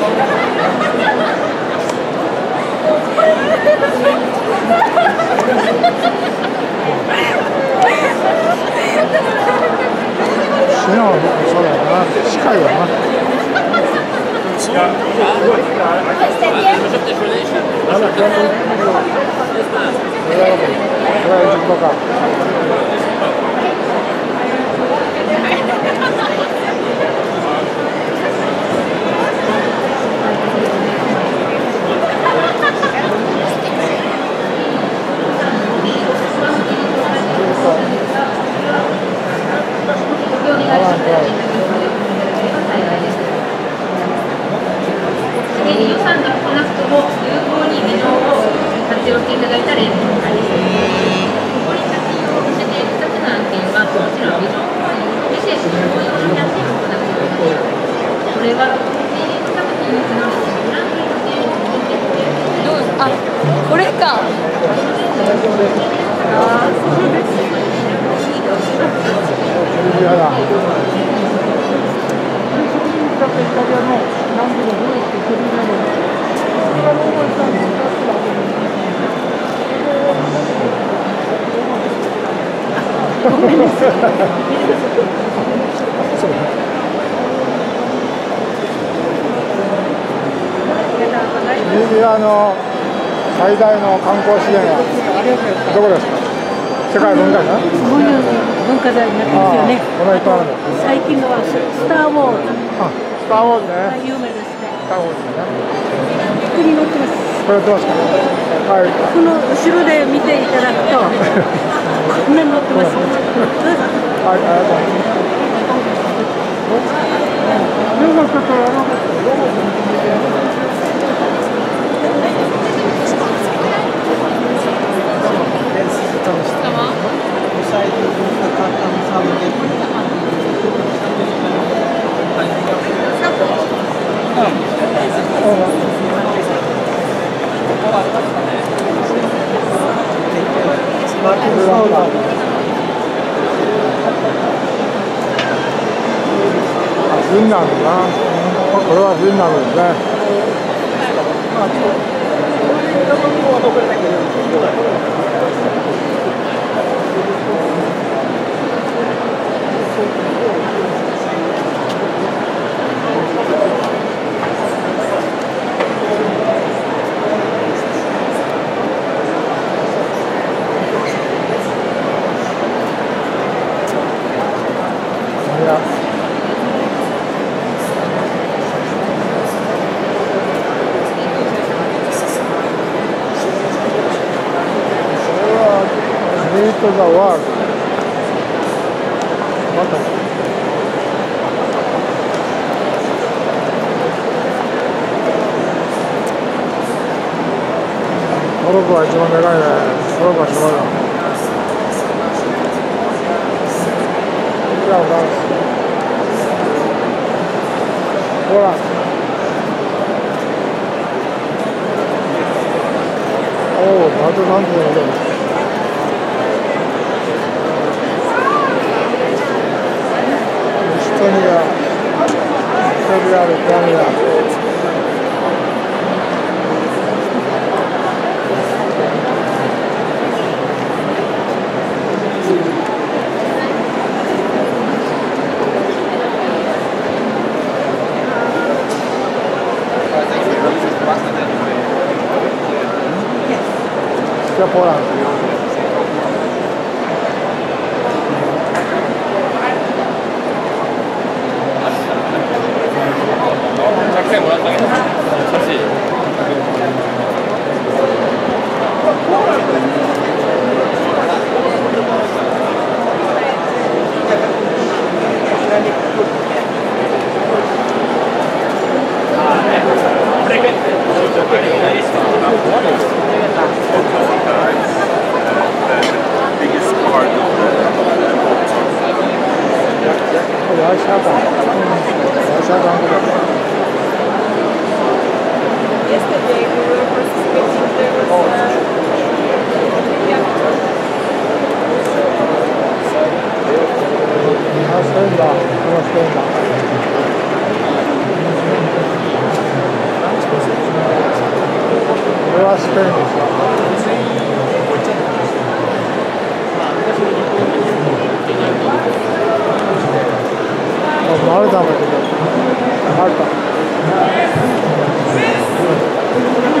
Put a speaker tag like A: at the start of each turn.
A: そうだよな、近いよな。
B: 予算が少なくとも有効にビジョンを活用していただいた例もあります。こういった企業をしている2つの案件は、もちろんビジョンビジネスの応用になって行っています。これは経営の作品につながるブランディングという
C: どうあ、これか。ああ、そうです。
A: 嫌だ。
C: ごめんなさい。
A: リビアの最大の観光資源はどこですか？世界文化財？
C: すごい文化財になってますよね。
A: このいっぱいあるの。
C: 最近のはスター・ウォーズ。
A: スター・ウォーズね。
C: 有名ですね。
A: スター・ウォーズね。
C: ここに載ってます。
A: これどうですか？はい。
C: この後ろで見ていただくと、こんなに載ってます。
A: はい、ありがとうございます。フィンランドな。これはフィンランドですね。to the world.トルコは一番でかいね。トルコはすごいな。じゃあフランス。ほら。おお、バトなんていうの。セルビア、リトアニア。ポーランド。 マルタの時でマルタ。